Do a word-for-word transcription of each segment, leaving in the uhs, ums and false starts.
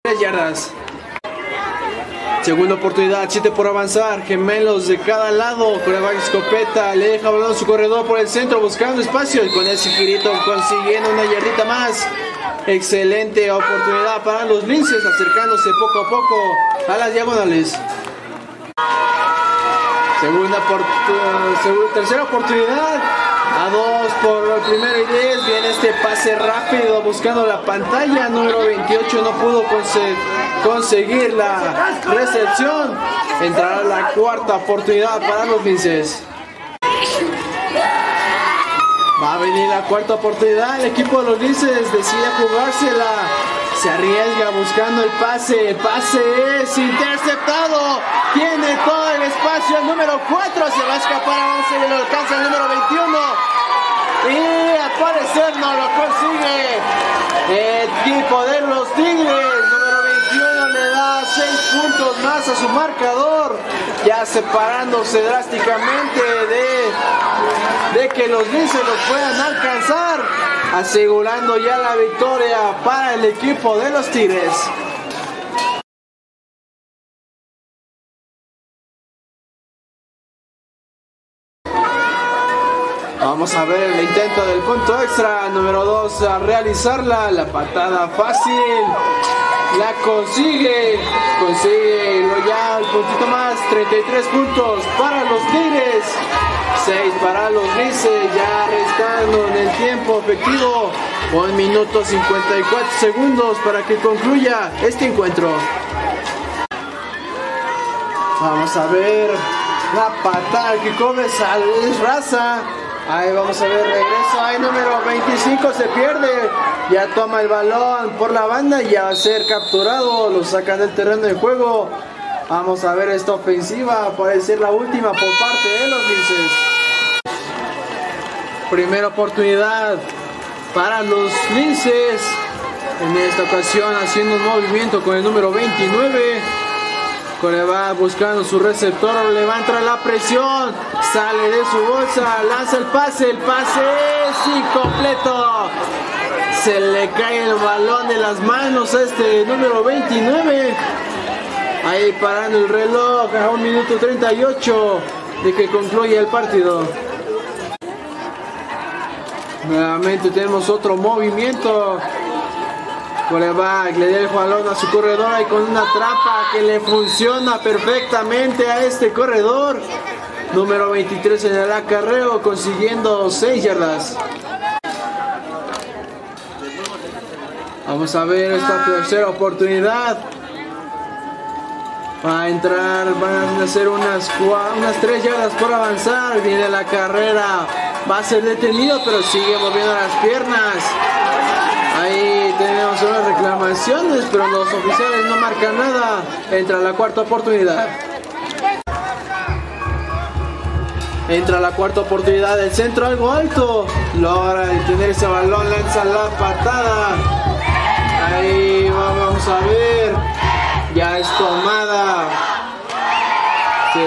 tres yardas. Segunda oportunidad, siete por avanzar, gemelos de cada lado, prueba escopeta, le deja balón a su corredor por el centro buscando espacio y con ese girito consiguiendo una yardita más. Excelente oportunidad para los linces, acercándose poco a poco a las diagonales. Segunda oportunidad, tercera oportunidad, a dos por el primero y diez, viene este pase rápido buscando la pantalla, número veintiocho no pudo conseguir conseguir la recepción. Entrará la cuarta oportunidad para los linces. Va a venir la cuarta oportunidad, el equipo de los linces decide jugársela, se arriesga buscando el pase, el pase es interceptado, tiene todo el espacio, el número cuatro se va a escapar, vamos a ver, lo alcanza el número veintiuno y al parecer no lo consigue el equipo de los Tigres. Le da seis puntos más a su marcador, ya separándose drásticamente de, de que los linces los puedan alcanzar, asegurando ya la victoria para el equipo de los Tigres. Vamos a ver el intento del punto extra, número dos a realizarla, la patada fácil. La consigue, consigue ya el puntito más, treinta y tres puntos para los Tigres, seis para los linces, ya restando en el tiempo efectivo, un minuto cincuenta y cuatro segundos para que concluya este encuentro. Vamos a ver la patada que come es Raza. Ahí vamos a ver, regreso, ahí número veinticinco se pierde, ya toma el balón por la banda y ya va a ser capturado, lo sacan del terreno de juego. Vamos a ver esta ofensiva, puede ser la última por parte de los linces. Primera oportunidad para los linces, en esta ocasión haciendo un movimiento con el número veintinueve. Coreba buscando su receptor, levanta la presión, sale de su bolsa, lanza el pase, el pase es incompleto. Se le cae el balón de las manos a este número veintinueve. Ahí parando el reloj a un minuto treinta y ocho de que concluya el partido. Nuevamente tenemos otro movimiento. Coreback le da el balón a su corredor y con una trampa que le funciona perfectamente a este corredor. Número veintitrés en el acarreo, consiguiendo seis yardas. Vamos a ver esta tercera oportunidad. Va a entrar, van a hacer unas, unas tres yardas por avanzar. Viene la carrera, va a ser detenido, pero sigue moviendo las piernas. Ahí tenemos unas reclamaciones, pero los oficiales no marcan nada. Entra la cuarta oportunidad. Entra la cuarta oportunidad del centro, algo alto. Logra detener ese balón, lanza la patada. Ahí vamos a ver. Ya es tomada. Sí.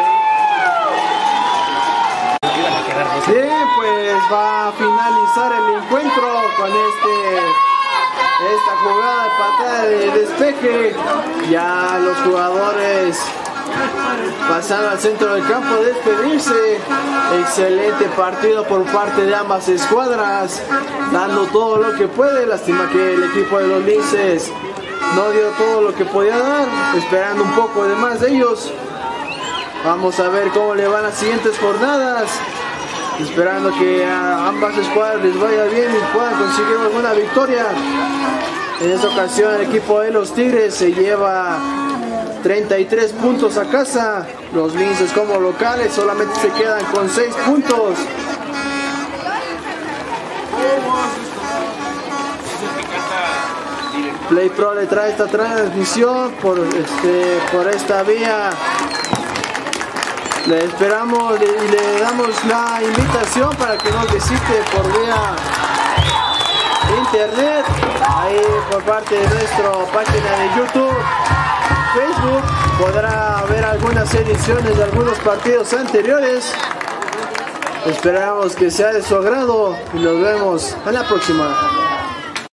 Bien, pues va a finalizar el encuentro con este esta jugada de patada de despeje. Ya los jugadores pasando al centro del campo a despedirse. Excelente partido por parte de ambas escuadras, dando todo lo que puede. Lástima que el equipo de los linces no dio todo lo que podía dar, esperando un poco de más de ellos. Vamos a ver cómo le van las siguientes jornadas, esperando que a ambas escuadras les vaya bien y puedan conseguir alguna victoria. En esta ocasión el equipo de los Tigres se lleva treinta y tres puntos a casa. Los linces como locales solamente se quedan con seis puntos. Play Pro le trae esta transmisión por, este, por esta vía. Le esperamos y le, le damos la invitación para que nos visite por vía internet, ahí por parte de nuestra página de YouTube, Facebook. Podrá ver algunas ediciones de algunos partidos anteriores. Esperamos que sea de su agrado y nos vemos en la próxima.